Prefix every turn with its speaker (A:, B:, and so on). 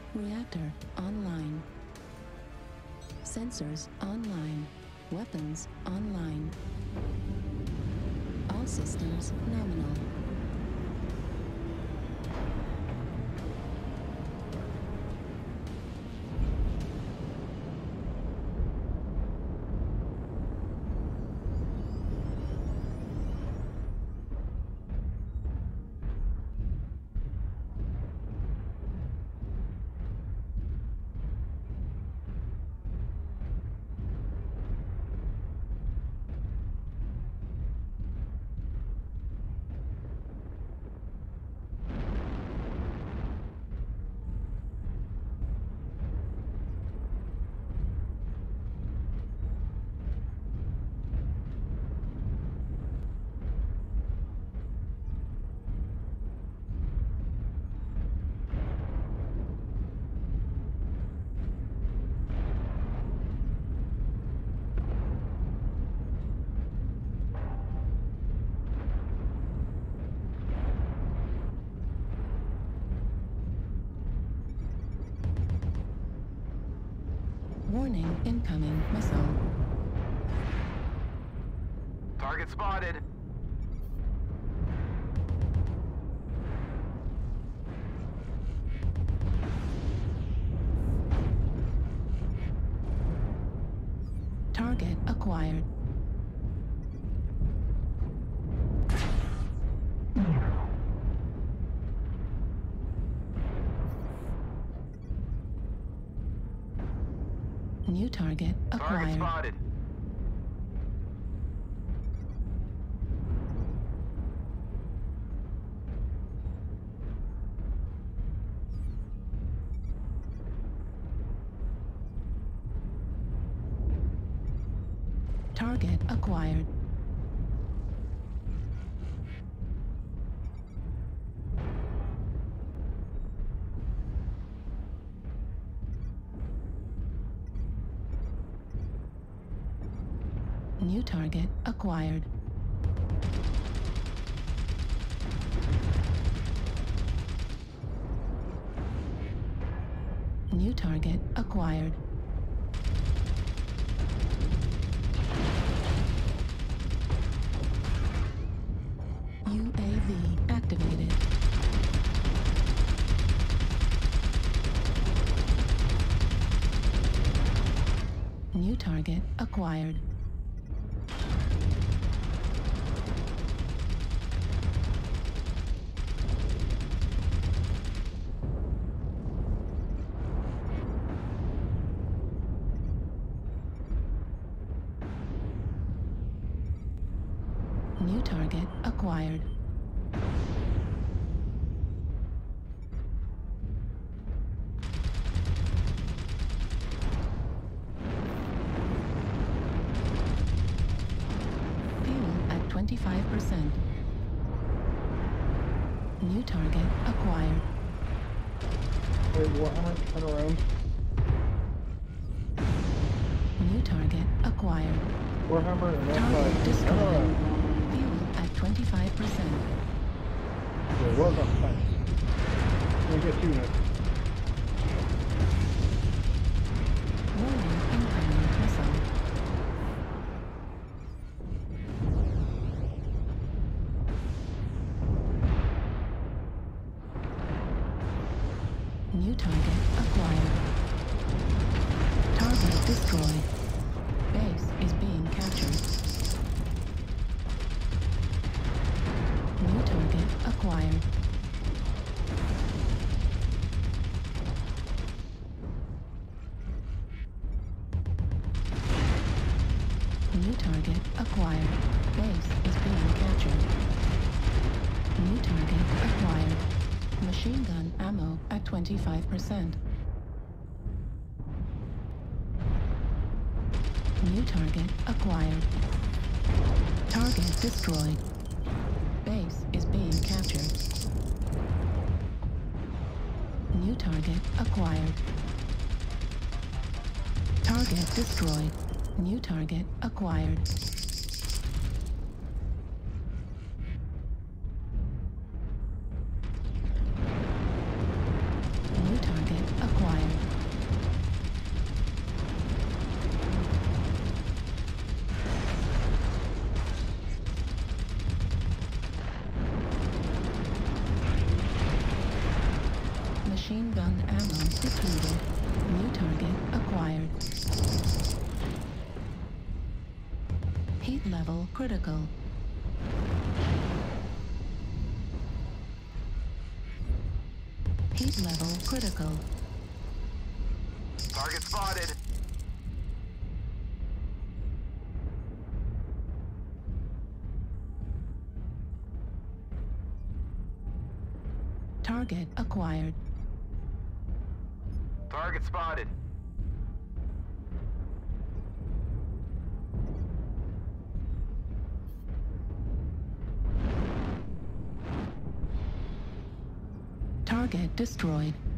A: Reactor online. Sensors online. Weapons online. All systems nominal. Warning, incoming missile.
B: Target spotted.
A: Target acquired. New target acquired.
B: Target spotted.
A: Target acquired. New target acquired. New target acquired. UAV activated. New target acquired. New target acquired. Fuel at 25%. New target acquired.
C: Wait, Warhammer, turn around.
A: New target acquired.
C: Warhammer and
A: Target
C: F5, turn
A: destroyed.
C: around.
A: Fuel at 25%.
C: Yeah, well done, thanks. I'm gonna get you next.
A: Warning, incoming missile. New target acquired. Target destroyed. Base is being captured. New target acquired. New target acquired. Base is being captured. New target acquired. Machine gun ammo at 25%. New target acquired. Target destroyed. Base is being captured. New target acquired. Target destroyed. New target acquired. New target acquired. level critical. Heat level critical.
B: Target spotted.
A: Target acquired.
B: Target spotted.
A: Target destroyed.